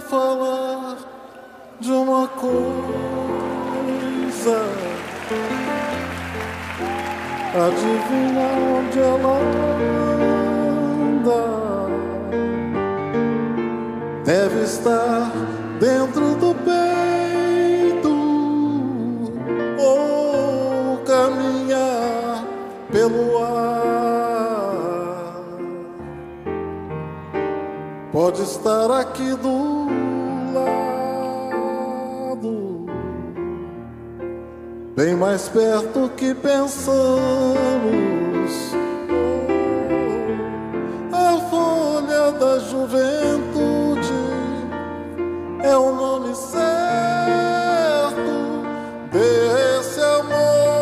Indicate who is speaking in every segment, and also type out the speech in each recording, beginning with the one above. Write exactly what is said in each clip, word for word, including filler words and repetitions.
Speaker 1: falar de uma coisa. Adivinha onde ela anda? Deve estar dentro do peito ou caminhar pelo ar. Pode estar aqui do lado, bem mais perto que pensamos. Oh, a folha da juventude é o nome certo desse amor.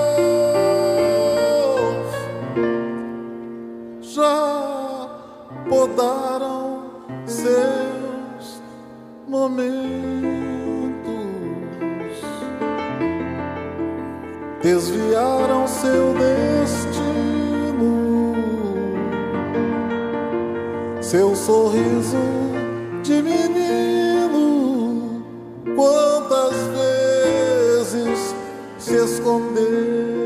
Speaker 1: Já podaram seus momentos, desviaram seu destino, seu sorriso de menino, quantas vezes se escondeu,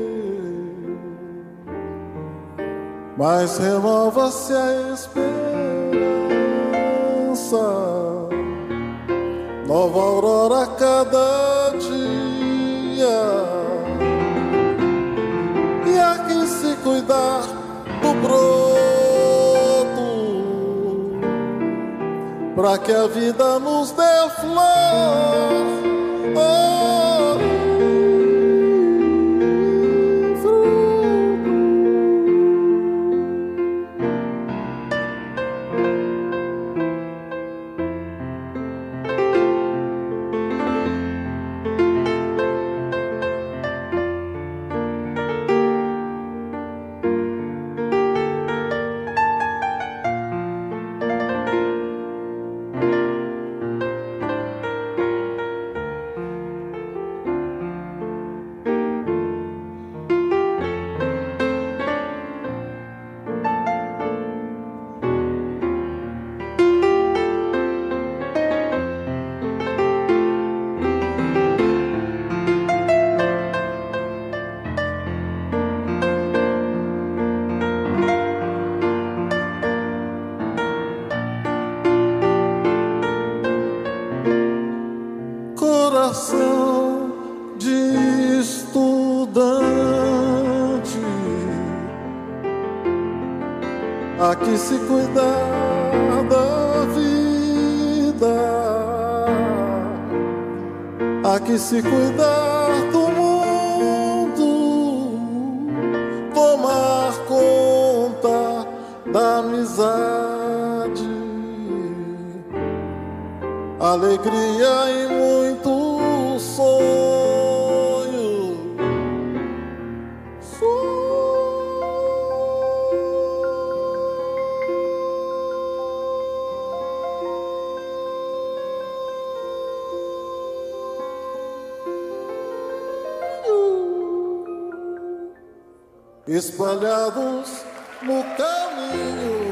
Speaker 1: mas renova-se a esperança, nova aurora a cada dia. E há quem se cuidar do broto, pra que a vida nos dê flor. Oh, fruto. Coração de estudante, aqui se cuidar da vida, aqui se cuidar do mundo, tomar conta da amizade, alegria e muito sonho, sonho. Espalhados no caminho.